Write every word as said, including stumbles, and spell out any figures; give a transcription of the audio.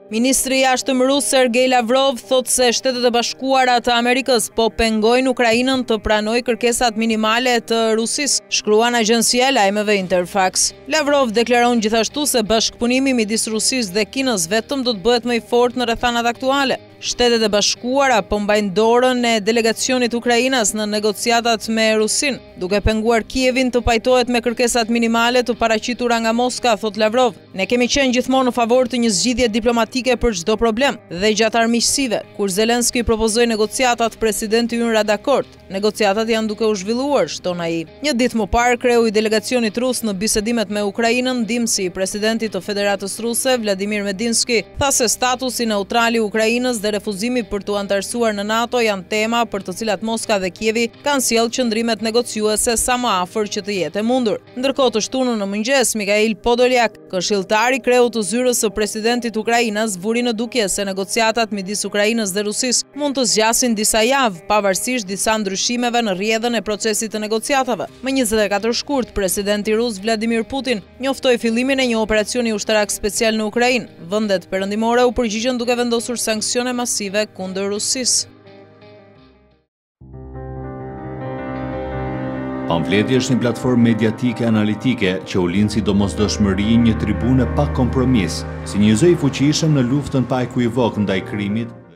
Ministri i jashtëm rus Sergej Lavrov thot se Shtetet e Bashkuara të Amerikës po pengojnë Ukrainën të pranojë kërkesat minimale të Rusisë, shkruan agjencia e lajmeve Interfax. Lavrov deklaron gjithashtu se bashkëpunimi midis Rusisë dhe Kinës vetëm do të bëhet më i fortë në rrethanat aktuale. Shtetet e Bashkuara po mbajnë dorën e delegacionit Ukrainas në negociatat me Rusin, duke penguar Kievin të pajtohet me kërkesat minimale të paraqitura nga Moska, thot Lavrov. Ne kemi qenë gjithmonë në favor të një zgjidhje diplomatike për çdo problem dhe gjatë armiqësive, kur Zelenski propozoi negociatat, presidenti ynë ra dakord. Negociatat janë duke u zhvilluar, shton ai. Një ditë më parë, kreu i delegacionit rus në bisedimet me Ukrainën, ndihmësi i presidentit të Federatës Ruse, Vladimir Medinski, tha se statusi neutral i Ukrainës dhe refuzimi për t'u antarësuar në NATO janë tema për të cilat Moska dhe Kievi kanë sjellë qëndrimet negociuese sa më afër që të jetë e mundur. Ndërkohë të shtunën në mëngjes, Mikhail Podolyak, këshilltari i kreut të zyrës së presidentit Ukrainës, vuri në dukje se negociatat midis Ukrainës dhe Rusisë mund të zgjasin disa javë, pavarësisht disa ndryshimeve në rrjedhën e procesit të negociatave. Më njëzet e katër shkurt, presidenti rus Vladimir Putin njoftoi fillimin e një operacioni ushtarak special në Ukrainë. Vendet perëndimore u përgjigjen duke vendosur sanksione masive kundër Rusisë. Pamfleti është një platformë mediatike analitike që u lind si domosdoshmëri një tribune pa kompromis, si një zë i fuqishëm në luftën pa ekuivok ndaj krimit